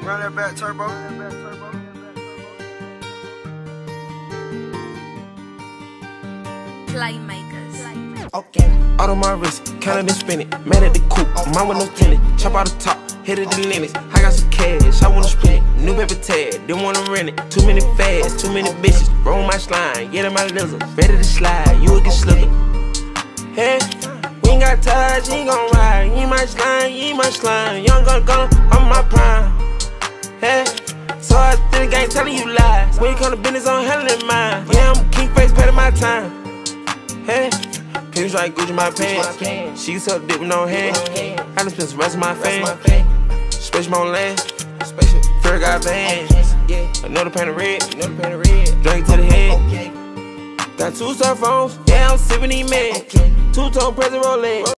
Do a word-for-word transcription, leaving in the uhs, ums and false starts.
Run that back turbo. Playmakers. Okay. Out on my wrist, counted and spin it. Man at the coupe, mine with no tenant. Chop out the top, hit it the limits. I got some cash, I wanna spend it. New paper tag, didn't wanna rent it. Too many fads, too many bitches. Roll my slime, get in my lizard. Ready to slide, you will get slithered. Hey, we ain't got touch, you ain't gon' ride. You ain't my slime, you ain't my slime. Young gun gun, I'm my prime. Hey, so I did the game telling you lies. When you come to business, I'm handling mine. Yeah, I'm king face, paying my time. Hey, pins like Gucci my pants. She suck dick with no hand. I done spent some rest of my fame. Special on land. Fair got bands. Another pan of red. Drink to the head. Got two cell phones. Yeah, I'm sipping these meds. Two-tone present Rolex.